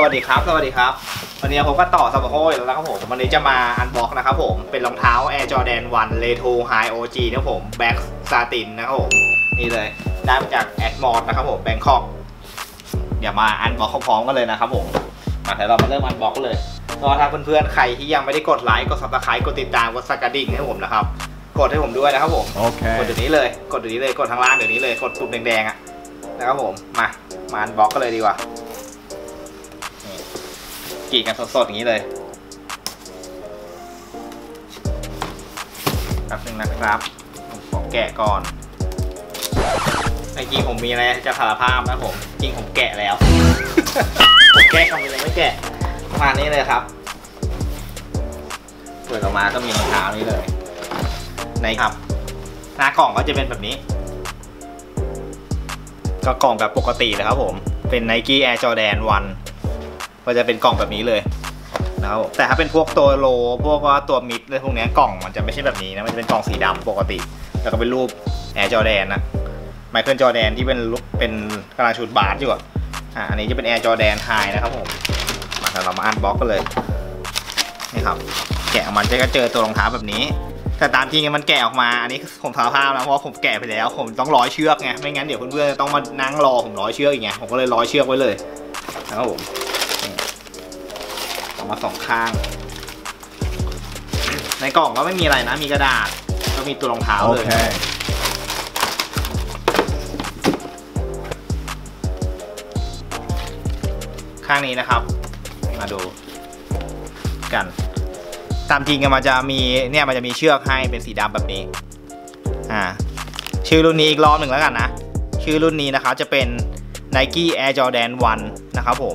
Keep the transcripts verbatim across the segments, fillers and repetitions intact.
วัสดีครับสวัสดีครับวันนี้ผมก็ต่อสมโภชแล้วนะครับผมวันนี้จะมาอันบ็อกนะครับผมเป็นรองเท้า Air Jordan วัน Retro High โอ จี นะครับผมแบ็กซาตินนะครับผมนี่เลยได้มาจากแอดมอร์นะครับผมแบงคอกเดี๋ยวมาอันบ็อกพร้อมกันเลยนะครับผมมาเดี๋ยวเรามาเริ่มอันบ็อกเลยก็ถ้าเพื่อนๆใครที่ยังไม่ได้กดไลค์กด ซับสไครบ์ กดติดตามกดสั่นกระดิ่งให้ผมนะครับกดให้ผมด้วยนะครับผมโอเคกดเดี๋ยวนี้เลยกดเดี๋ยวนี้เลยกดทางล่างเดี๋ยวนี้เลยกดปุ่มแดงๆอ่ะนะครับผมมามาอันบ็อกกันเลยดีกว่ากรีดกันสดๆอย่างนี้เลยแป๊บนึงนะครับผมขอแกะก่อนไอ้จริงผมมีอะไรจะสารภาพนะผมจริงผมแกะแล้ว ผมแกะทำอะไรไม่แกะประมาณนี้เลยครับเปิดออกมาก็มีรองเท้านี้เลยในครับหน้ากล่องก็จะเป็นแบบนี้ก็กล่องแบบปกติเลยครับผมเป็น Nike Air Jordan วันก็จะเป็นกล่องแบบนี้เลยนะครับแต่ถ้าเป็นพวกตัวโลพวกว่าตัวมิดอะไรพวกนี้กล่องมันจะไม่ใช่แบบนี้นะมันจะเป็นกล่องสีดำปกติแล้วก็เป็นรูป Air Jordan นะไมเคิลจอร์แดนที่เป็นเป็นกำลังชูดบาสอยู่อ่ะอันนี้จะเป็น Air Jordan High นะครับผมมาเรามาอันบ็อกกันเลยนี่ครับแกะออกมาจะเจอตัวรองเท้าแบบนี้แต่ตามจริงมันแกะออกมาอันนี้ผมสารภาพนะเพราะผมแกะไปแล้วผมต้องร้อยเชือกไงไม่งั้นเดี๋ยวเพื่อนๆจะต้องมานั่งรอผมร้อยเชือกอีกไงผมก็เลยร้อยเชือกไว้เลยนะครับผมออกมาสองข้างในกล่องก็ไม่มีอะไรนะมีกระดาษก็มีตัวรองเท้าเลย okay. ข้างนี้นะครับมาดูกันตามจริงมันจะมีเนี่ยมันจะมีเชือกให้เป็นสีดำแบบนี้อ่าชื่อรุ่นนี้อีกรอบหนึ่งแล้วกันนะชื่อรุ่นนี้นะครับจะเป็น Nike Air Jordan วันนะครับผม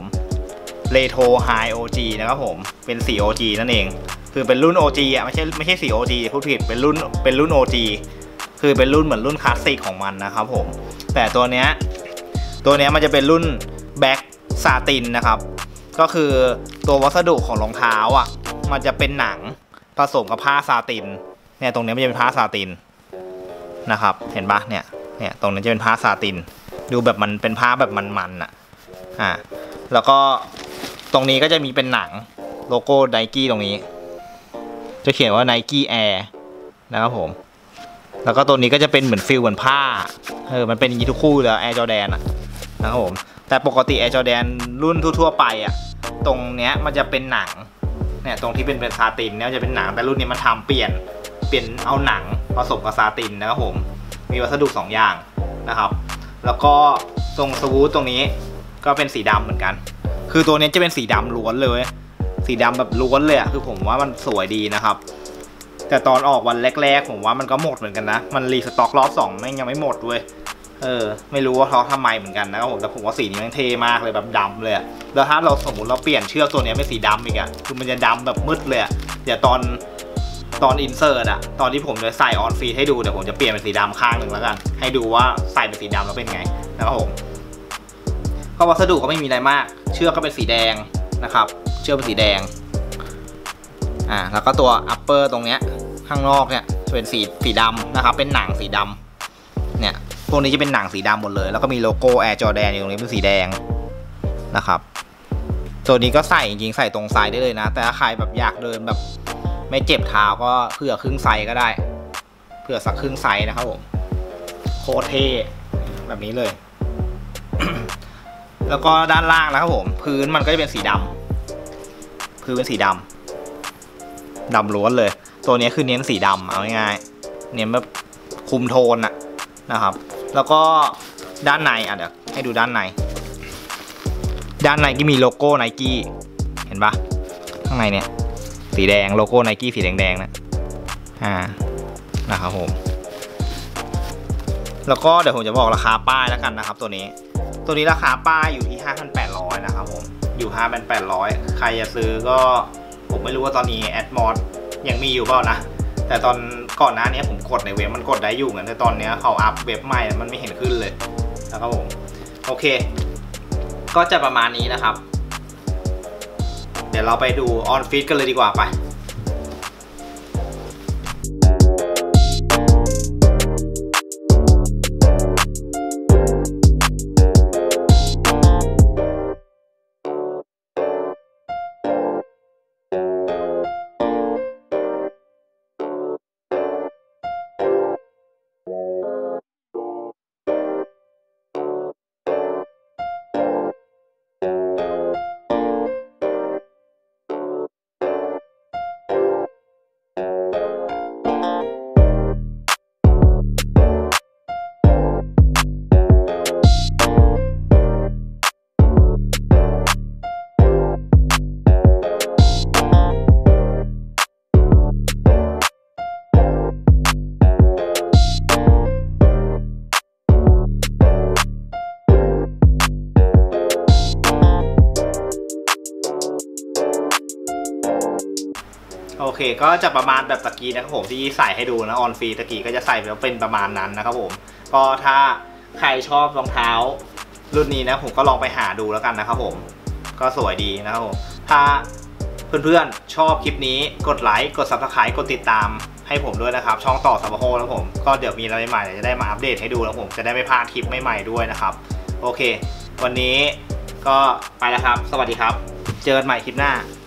Retro High โอ จี นะครับผมเป็นสี โอ จี นั่นเองคือเป็นรุ่น โอ จี อ่ะไม่ใช่ไม่ใช่สี โอ จี พูดผิดเป็นรุ่นเป็นรุ่น โอ จี คือเป็นรุ่นเหมือนรุ่นคลาสสิกของมันนะครับผมแต่ตัวเนี้ยตัวเนี้ยมันจะเป็นรุ่นแบ็กซาตินนะครับก็คือตัววัสดุของรองเท้าอ่ะมันจะเป็นหนังผสมกับผ้าซาตินเนี่ยตรงนี้มันจะเป็นผ้าซาตินนะครับเห็นปะเนี่ยเนี่ยตรงนี้จะเป็นผ้าซาตินดูแบบมันเป็นผ้าแบบมันๆอ่ะอ่าแล้วก็ตรงนี้ก็จะมีเป็นหนังโลโก้ไนกี้ตรงนี้จะเขียนว่า Nike Air นะครับผมแล้วก็ตัวนี้ก็จะเป็นเหมือนฟิลเหมือนผ้าเออมันเป็นอย่างนี้ทุกคู่เลย Air Jordan อ่ะนะครับผมแต่ปกติ Air Jordan รุ่นทั่วๆไปอ่ะตรงเนี้ยมันจะเป็นหนังเนี่ยตรงที่เป็นเป็นซาตินเนี่ยจะเป็นหนังแต่รุ่นนี้มันทำเปลี่ยนเปลี่ยนเอาหนังผสมกับซาตินนะครับผมมีวัสดุสองอย่างนะครับแล้วก็ทรงสวูทตรงนี้ก็เป็นสีดำเหมือนกันคือตัวนี้จะเป็นสีดำล้วนเลยสีดำแบบล้วนเลยอ่ะคือผมว่ามันสวยดีนะครับแต่ตอนออกวันแรกๆผมว่ามันก็หมดเหมือนกันนะมันรีสต็อกรอบสองแม่งยังไม่หมดด้วยเออไม่รู้ว่าเขาทำไมเหมือนกันนะครับผมแต่ผมว่าสีนี้มันเท่มากเลยแบบดำเลยแล้วถ้าเราสมมติเราเปลี่ยนเชือกตัวนี้เป็นสีดำอีกอ่ะคือมันจะดำแบบมืดเลยอ่ะเดี๋ยวตอนตอนอินเสิร์ตอ่ะตอนที่ผมจะใส่ออนฟีดให้ดูเดี๋ยวผมจะเปลี่ยนเป็นสีดำข้างหนึ่งแล้วกันให้ดูว่าใส่เป็นสีดำแล้วเป็นไงนะครับผมก็วัสดุก็ไม่มีอะไรมากเชือกก็เป็นสีแดงนะครับเชือกเป็นสีแดงอ่าแล้วก็ตัวอัปเปอร์ตรงเนี้ยข้างนอกเนี่ยจะเป็นสีสีดำนะครับเป็นหนังสีดำเนี่ยพวกนี้จะเป็นหนังสีดำหมดเลยแล้วก็มีโลโก้ Air Jordan อยู่ตรงนี้เป็นสีแดงนะครับตัวนี้ก็ใส่จริงๆใส่ตรงไซส์ได้เลยนะแต่ถ้าใครแบบอยากเดินแบบไม่เจ็บเท้าก็เผื่อครึ่งไซส์ก็ได้เผื่อสักครึ่งไซส์นะครับผมโคตรเท่แบบนี้เลย แล้วก็ด้านล่างนะครับผมพื้นมันก็จะเป็นสีดำพื้นเป็นสีดำดำล้วนเลยตัวนี้คือเน้นสีดำเอาง่ายๆเน้นแบบคุมโทนอะนะครับแล้วก็ด้านในอ่ะเดี๋ยวให้ดูด้านในด้านในก็มีโลโก้ Nike เห็นปะข้างในเนี่ยสีแดงโลโก้ Nike สีแดงๆนะอ่านะครับผมแล้วก็เดี๋ยวผมจะบอกราคาป้ายแล้วกันนะครับตัวนี้ตัวนี้ราคาป้ายอยู่ที่ ห้าพันแปดร้อย นะครับผมอยู่ ห้าพันแปดร้อย ใครจะซื้อก็ผมไม่รู้ว่าตอนนี้แอดมอร์ยังมีอยู่เปล่านะแต่ตอนก่อนหน้านี้ผมกดในเว็บมันกดได้อยู่เหมือนแต่ตอนนี้เขาอัพเว็บใหม่มันไม่เห็นขึ้นเลยนะครับผมโอเคก็จะประมาณนี้นะครับเดี๋ยวเราไปดูออนฟีดกันเลยดีกว่าไป you เคก็จะประมาณแบบตะกี้นะครับผมที่ใส่ให้ดูนะออนฟีตะกี้ก็จะใส่แล้วเป็นประมาณนั้นนะครับผมก็ถ้าใครชอบรองเท้ารุ่นนี้นะผมก็ลองไปหาดูแล้วกันนะครับผมก็สวยดีนะครับผมถ้าเพื่อนๆชอบคลิปนี้กดไลค์กด ซับสไครบ์ กดติดตามให้ผมด้วยนะครับช่องต่อซับโฮแล้วผมก็เดี๋ยวมีอะไรใหม่ๆจะได้มาอัปเดตให้ดูแล้วผมจะได้ไม่พลาดคลิปใหม่ๆด้วยนะครับโอเควันนี้ก็ไปแล้วครับสวัสดีครับเจอกันใหม่คลิปหน้า